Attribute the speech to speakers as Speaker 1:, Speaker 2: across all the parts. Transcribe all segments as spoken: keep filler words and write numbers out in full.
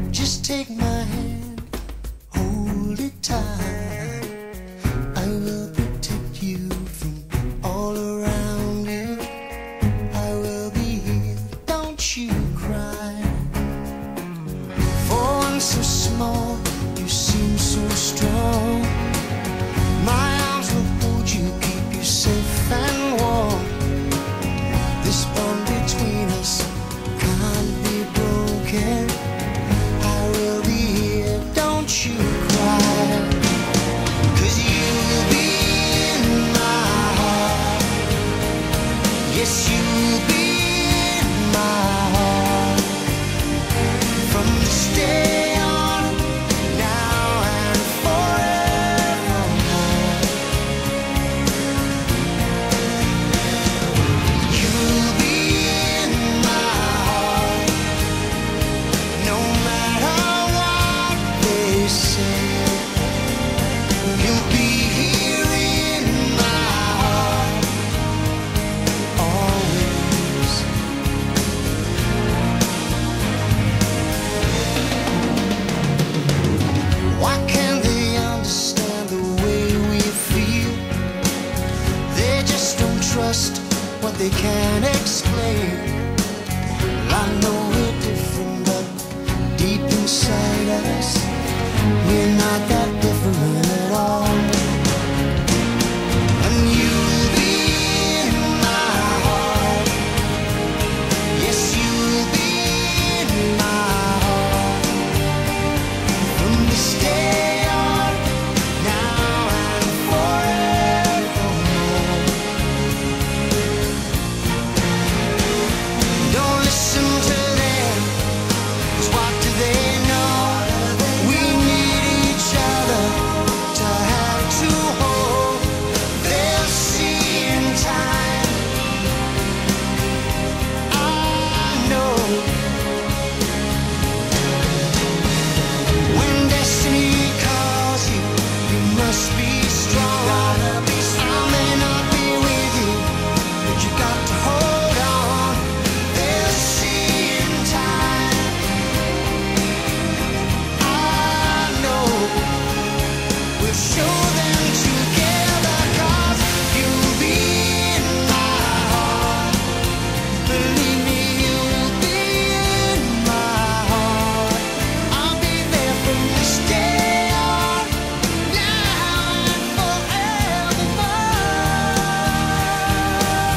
Speaker 1: Just take my hand, hold it tight. I will protect you from all around you. I will be here, don't you cry. For one so small, you seem so strong. My arms will hold you, keep you safe and warm. This bond between us can't be broken. I will be here, don't you cry. 'Cause you'll be in my heart. Yes, you'll be in my heart. From this day on, now and forevermore. You'll be in my heart. No matter what they say, you'll be here in my heart always. Why can't they understand the way we feel? They just don't trust what they can't explain. Well, I know we're different, but deep inside us, we're not that different at all. And you'll be in my heart. Yes, you'll be in my heart. From this day on, now and forevermore. Don't listen to them, 'cause what do they know? We need each other to have to hold. They'll see in time, I know. When destiny calls you, you must be strong. I may not be with you, but you got to hold on. They'll see in time, I know. We'll show them together, 'cause you'll be in my heart. Believe me, you'll be in my heart. I'll be there from this day on, now and forevermore.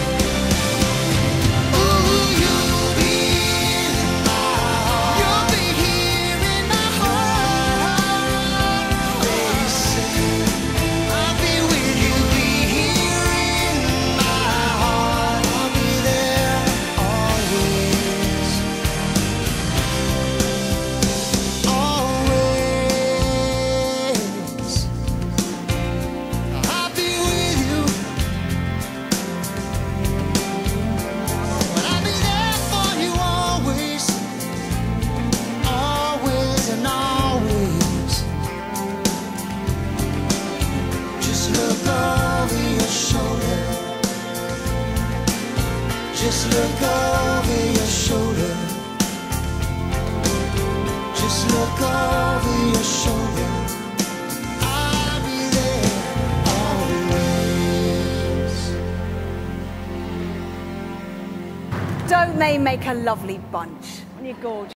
Speaker 1: Ooh, you'll be in my heart. You'll be here in my heart. They say I'll be with you, be here in my heart. I'll be there always, always. I'll be with you, but I'll be there for you always, always and always. Just look over your shoulder. Just look over your shoulder. Just look over your shoulder. I'll be there always.
Speaker 2: Don't they make a lovely bunch? Aren't you gorgeous?